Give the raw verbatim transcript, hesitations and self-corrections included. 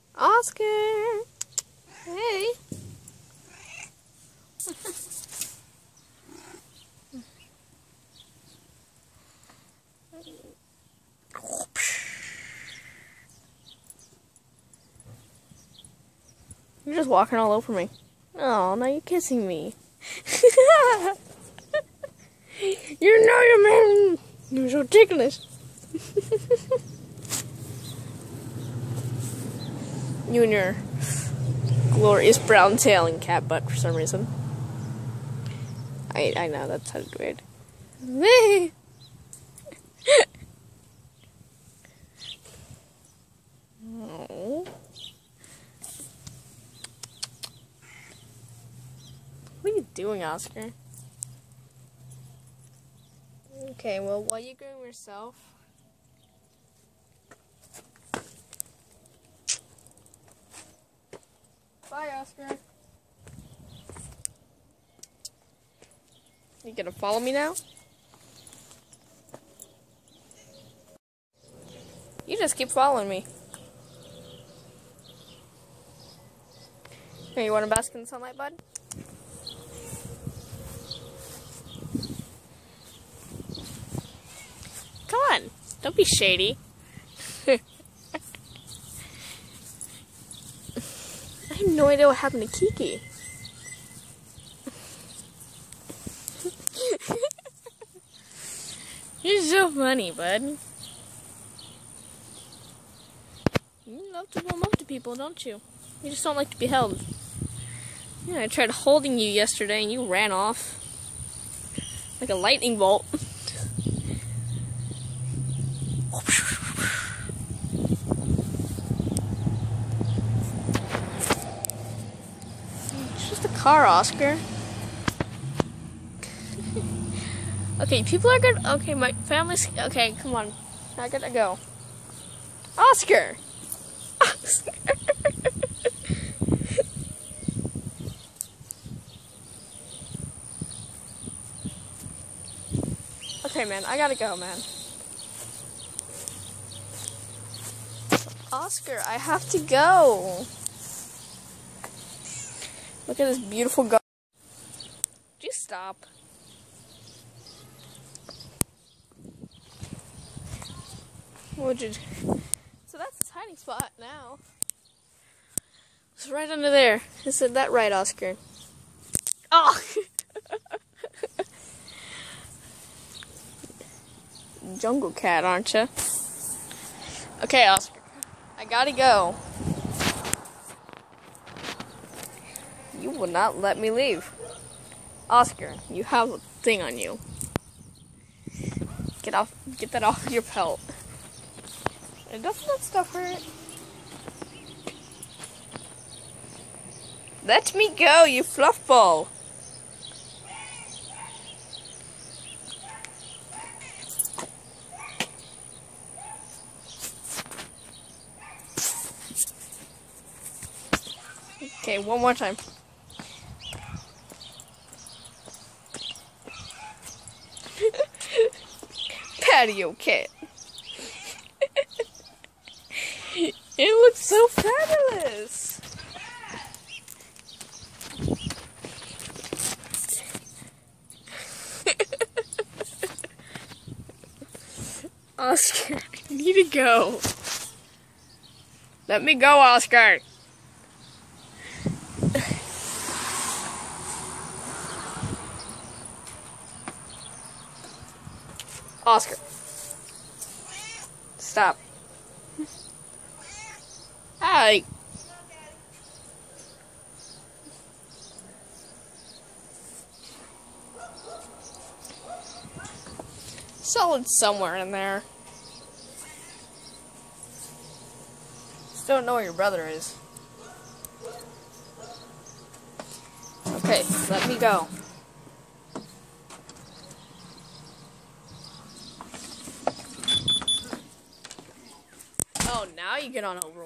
Oscar! Hey! You're just walking all over me. Oh, now you're kissing me. You know you're man. You're so ridiculous. You and your glorious brown tail and cat butt for some reason. I I know that sounded weird. Oh. What are you doing, Oscar? Okay, well, while you groom yourself. Bye, Oscar. You gonna follow me now? You just keep following me. Hey, you wanna bask in the sunlight, bud? Come on, don't be shady. I have no idea what happened to Kiki. You're so funny, bud. You love to warm up to people, don't you? You just don't like to be held. Yeah, I tried holding you yesterday and you ran off. Like a lightning bolt. It's just a car, Oscar. Okay, people are good. Okay, my family's. Okay, come on. I gotta go. Oscar! Oscar! Okay, man, I gotta go, man. Oscar, I have to go. Look at this beautiful garden. Would you stop? Would you? So that's his hiding spot now. It's right under there. Is that right, Oscar? Oh! Jungle cat, aren't you? Okay, Oscar. I gotta go. You will not let me leave. Oscar, you have a thing on you. Get off, get that off your pelt. And doesn't that stuff hurt? Let me go, you fluff ball. Okay, one more time. Patio cat. It looks so fabulous. Oscar, I need to go. Let me go, Oscar. Oscar. Stop. Hi. Solid somewhere in there. Still don't know where your brother is. Okay, let me go. Oh, now you get on over